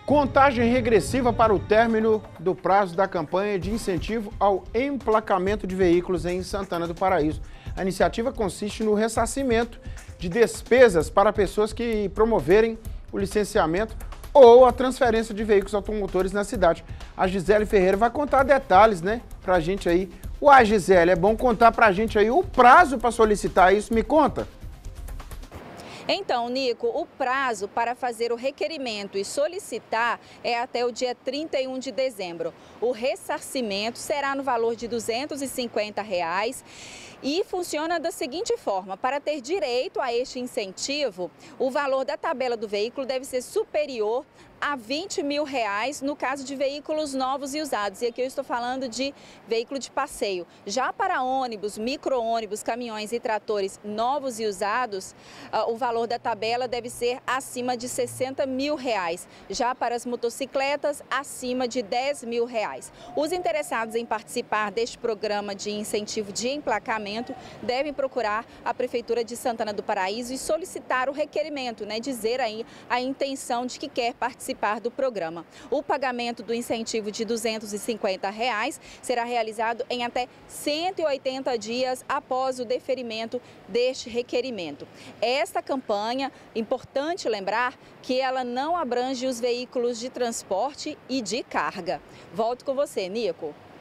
Contagem regressiva para o término do prazo da campanha de incentivo ao emplacamento de veículos em Santana do Paraíso. A iniciativa consiste no ressarcimento de despesas para pessoas que promoverem o licenciamento ou a transferência de veículos automotores na cidade. A Gisele Ferreira vai contar detalhes, né, pra gente aí. Uai, Gisele, é bom contar pra gente aí o prazo para solicitar isso, me conta. Então, Nico, o prazo para fazer o requerimento e solicitar é até o dia 31 de dezembro. O ressarcimento será no valor de R$ 250 e funciona da seguinte forma: para ter direito a este incentivo, o valor da tabela do veículo deve ser superior a R$ 20 mil no caso de veículos novos e usados. E aqui eu estou falando de veículo de passeio. Já para ônibus, micro-ônibus, caminhões e tratores novos e usados, o valor da tabela deve ser acima de R$ 60 mil. Já para as motocicletas, acima de R$ 10 mil. Os interessados em participar deste programa de incentivo de emplacamento devem procurar a Prefeitura de Santana do Paraíso e solicitar o requerimento, né? Dizer aí a intenção de que quer participar do programa. O pagamento do incentivo de R$ 250 será realizado em até 180 dias após o deferimento deste requerimento. Esta campanha, importante lembrar que ela não abrange os veículos de transporte e de carga. Volto com você, Nico.